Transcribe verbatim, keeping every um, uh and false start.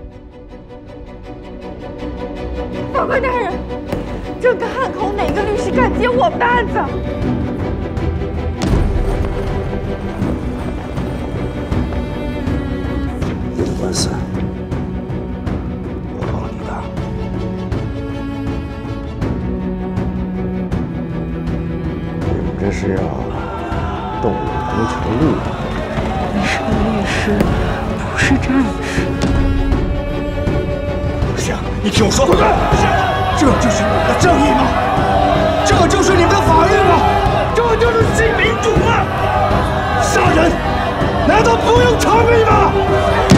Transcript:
法官大人，整个汉口哪个律师敢接我们的案子？ 这个官司我帮你打。你们这是要动我公权力？ 你是个律师，不是战士。 不行，你听我说，这就是你们的正义吗？这就是你们的法律吗？这就是新民主吗？杀人难道不用偿命吗？